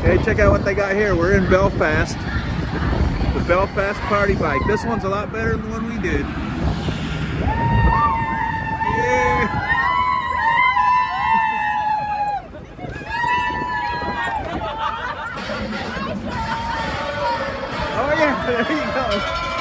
Hey, check out what they got here. We're in Belfast. The Belfast party bike. This one's a lot better than the one we did. Yeah. Oh yeah, there you go.